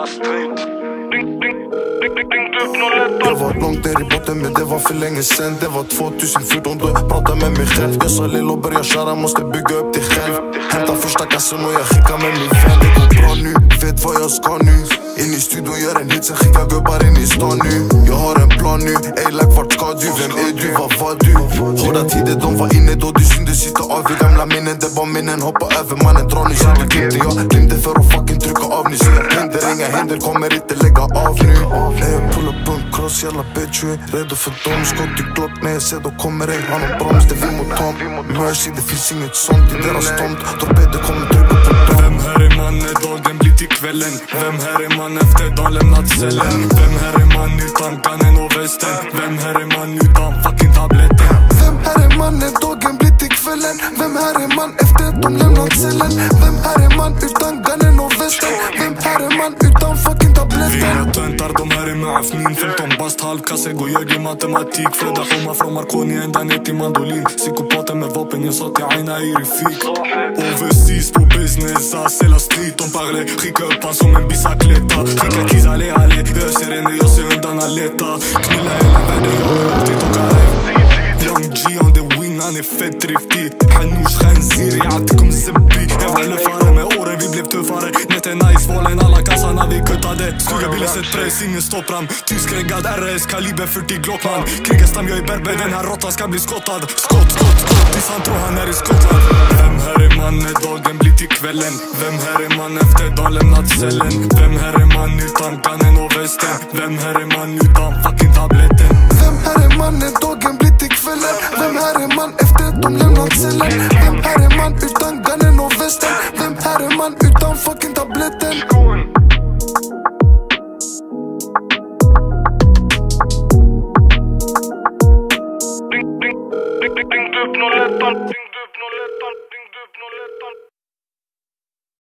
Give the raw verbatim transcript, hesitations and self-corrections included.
jävla street. Det var långt ner i botten men det var för länge sen. Det var tjugohundrafjorton då jag pratade med mig själv. Jag sa lillo börja köra, måste bygga upp dig själv. Hämta första kassen och jag skickar med min vän. Det går bra nu, vet vad jag ska nu. In i studion, gör en hit, sen skickar gubbar in i stan nu. Jag har en plan nu, ey like vart ska du? Vem är du, vad var du? Hårda tider, de var inne då du syntes sitta av i gamla minnen. Det var minnen, hoppa över mannen, dra nu. Sen klippte jag, glömde för att fucking trycka av nu. Sina händer, inga händer, kommer inte lägga av nu. Ey jag pull upp en cross, jävla bitch, jag är redo för dem. Skott i glock, när jag ser då kommer ej ha någon broms. Det är vi mot Tom, Mercy, det finns inget sånt i deras tomt. Torpeder kommer trycka på dem. Vem här är mannen, dagen blir till kvällen. Vem här är man efter dagen lämnat cellen? Vem här är man utan kannen och västen? Vem här är man utan fucking tabletten? Vem här är mannen, dagen blir till kvällen. Vem här är man efter att de lämnat cellen? Vem här är man utan gannen och västen? Vem här är man utan fucking tabletten? Vi är töntar, de här är med afnin. femton bast, halvkasse, går jag i matematik. Fredag komma från Marconi ända ner till mandolin. Psykopaten med vapen, jag sa till Aina i refik. Overseas på business, c'est la street, on parlait. Skicka upp han som en bicicleta. Skicka kiss, allé, allé. Jag ser henne, jag ser undan att leta. Knulla hela världen, jag har åkt hit och karre. Young G on the wing, han är fett driftig. Hanoush, khanzir, ya'atikum zibbi. Jag var löfare med åren, vi blev tuffare. Nätten nice, valen, alla kassarna vi kuttade. Skuggabilen sett press, ingen stoppram. Tyskräggad R S, kaliber fyrtio Glockman. Krigarstam, jag är berber, den här råttan ska bli skottad. Skott, skott, skott, tills han tror han är i Skottland. Vem här är man när dagen blir till kvällen? Vem här är man efter dagen lämnat cellen? Vem här är man utan kannen och västen? Vem här är man utan fucking tabletten? Vem här är man när dagen blir till kvällen? Vem här är man efter att de lämnat cellen? Vem här är man utan gannen och västen? Vem här är man utan fucking tabletten? Ding, ding, ding, ding, ding, ding, ding, ding, ding, ding, ding, ding, ding,